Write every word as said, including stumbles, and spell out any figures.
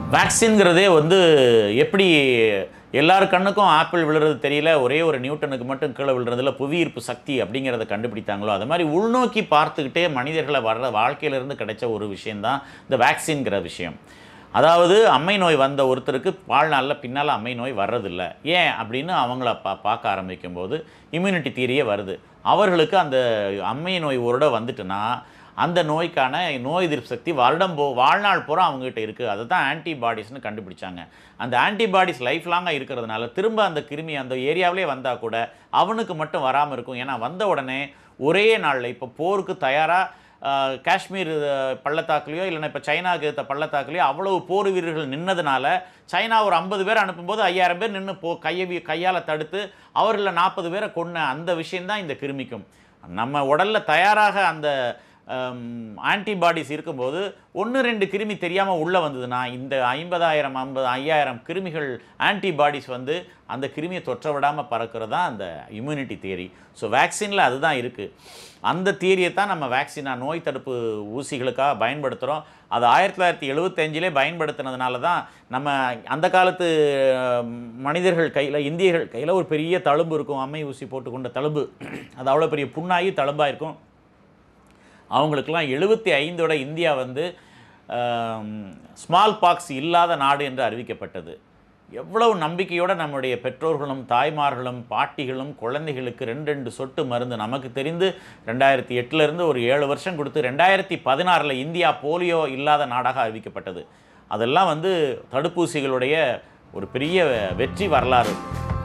வேக்சின்ங்கிறதே வந்து எப்படி எல்லார் கண்ணுக்கும் ஆப்பிள் விழுறது தெரியல, ஒரே ஒரு நியூட்டனுக்கு மட்டும் கீழே விழுறதுல புவியீர்ப்பு சக்தி அப்படிங்கிறத கண்டுபிடித்தாங்களோ அது மாதிரி உள்நோக்கி பார்த்துக்கிட்டே மனிதர்களை வர்ற வாழ்க்கையிலேருந்து கிடைச்ச ஒரு விஷயந்தான் இந்த வேக்சின்கிற விஷயம். அதாவது அம்மை நோய் வந்த ஒருத்தருக்கு வாழ்நாளில் பின்னால் அம்மை நோய் வர்றதில்லை. ஏன் அப்படின்னு அவங்கள பா பார்க்க ஆரம்பிக்கும்போது இம்யூனிட்டி தியரியே வருது. அவர்களுக்கு அந்த அம்மை நோய் ஒரு தடவை வந்துட்டுன்னா அந்த நோய்க்கான நோய் எதிர்ப்பு சக்தி வருடம் போ வாழ்நாள் பூரா அவங்ககிட்ட இருக்குது. அதை தான் ஆன்டிபாடிஸ்னு கண்டுபிடிச்சாங்க. அந்த ஆன்டிபாடிஸ் லைஃப் லாங்காக இருக்கிறதுனால திரும்ப அந்த கிருமி அந்த ஏரியாவிலே வந்தால் கூட அவனுக்கு மட்டும் வராமல் இருக்கும். ஏன்னா வந்த உடனே ஒரே நாளில் இப்போ போருக்கு தயாராக காஷ்மீர் பள்ளத்தாக்குலையோ இல்லைன்னா இப்போ சைனாவுக்கு ஏற்ற பள்ளத்தாக்குலையோ அவ்வளவு போர் வீரர்கள் நின்னதுனால சைனா ஒரு ஐம்பது பேர் அனுப்பும்போது ஐயாயிரம் பேர் நின்று போ கையை கையால் தடுத்து அவர்களில் நாற்பது பேரை கொன்ன அந்த விஷயந்தான் இந்த கிருமிக்கும். நம்ம உடலில் தயாராக அந்த ஆன்டிபாடிஸ் இருக்கும்போது ஒன்று ரெண்டு கிருமி தெரியாமல் உள்ளே வந்ததுன்னா இந்த ஐம்பதாயிரம் ஐம்பது ஐயாயிரம் கிருமிகள் ஆன்டிபாடிஸ் வந்து அந்த கிருமியை தொற்ற விடாமல் பறக்கிறது தான் அந்த இம்யூனிட்டி தியரி. ஸோ வேக்சினில் அதுதான் இருக்குது. அந்த தியரியை தான் நம்ம வேக்சினாக நோய் தடுப்பு ஊசிகளுக்காக பயன்படுத்துகிறோம். அது ஆயிரத்தி தொள்ளாயிரத்தி எழுபத்தஞ்சிலே பயன்படுத்தினதுனால தான் நம்ம அந்த காலத்து மனிதர்கள் கையில் இந்தியர்கள் கையில் ஒரு பெரிய தழும்பு இருக்கும், அம்மை ஊசி போட்டுக்கொண்ட தழும்பு. அது அவ்வளோ பெரிய புண்ணாகி தழும்பாக இருக்கும். அவங்களுக்கெல்லாம் எழுபத்தி ஐந்தோட இந்தியா வந்து ஸ்மால் பாக்ஸ் இல்லாத நாடு என்று அறிவிக்கப்பட்டது. எவ்வளவு நம்பிக்கையோடு நம்முடைய பெற்றோர்களும் தாய்மார்களும் பாட்டிகளும் குழந்தைகளுக்கு ரெண்டு ரெண்டு சொட்டு மருந்து நமக்கு தெரிந்து ரெண்டாயிரத்தி எட்டுலேருந்து ஒரு ஏழு வருஷம் கொடுத்து ரெண்டாயிரத்தி பதினாறில் இந்தியா போலியோ இல்லாத நாடாக அறிவிக்கப்பட்டது. அதெல்லாம் வந்து தடுப்பூசிகளுடைய ஒரு பெரிய வெற்றி வரலாறு.